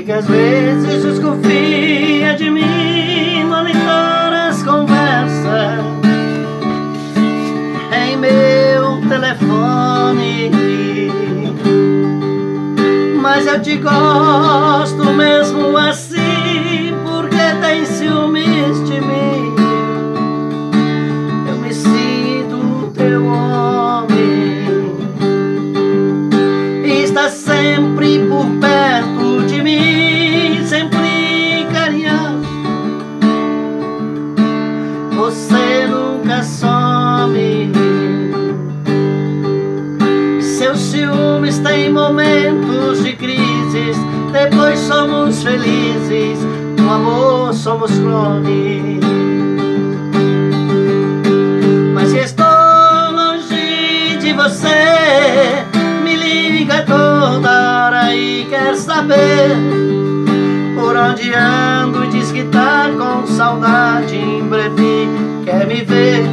e que às vezes desconfia de mim, monitora as conversas em meu telefone. Mas eu te gosto mesmo assim, porque tem ciúmes de mim. Eu me sinto teu homem e está sempre por perto de mim, sempre carinhoso. Você nunca some. Seus ciúmes têm momentos de crises, depois somos felizes, no amor somos clones. Mas se estou longe de você, me liga toda hora e quer saber por onde ando, diz que tá com saudade, em breve quer me ver.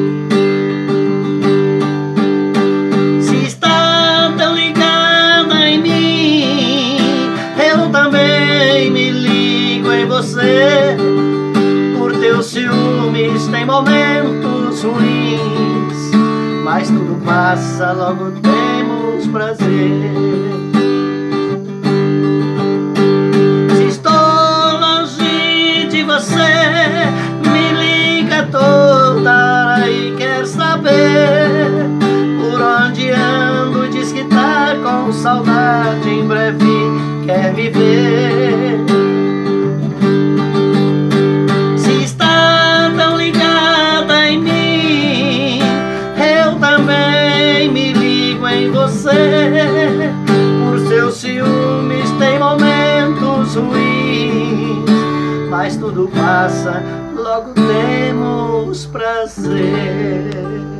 Por teus ciúmes tem momentos ruins, mas tudo passa, logo temos prazer. Se estou longe de você, me liga toda hora e quer saber por onde ando, diz que tá com saudade, em breve quer me ver. Por seus ciúmes tem momentos ruins, mas tudo passa, logo temos prazer.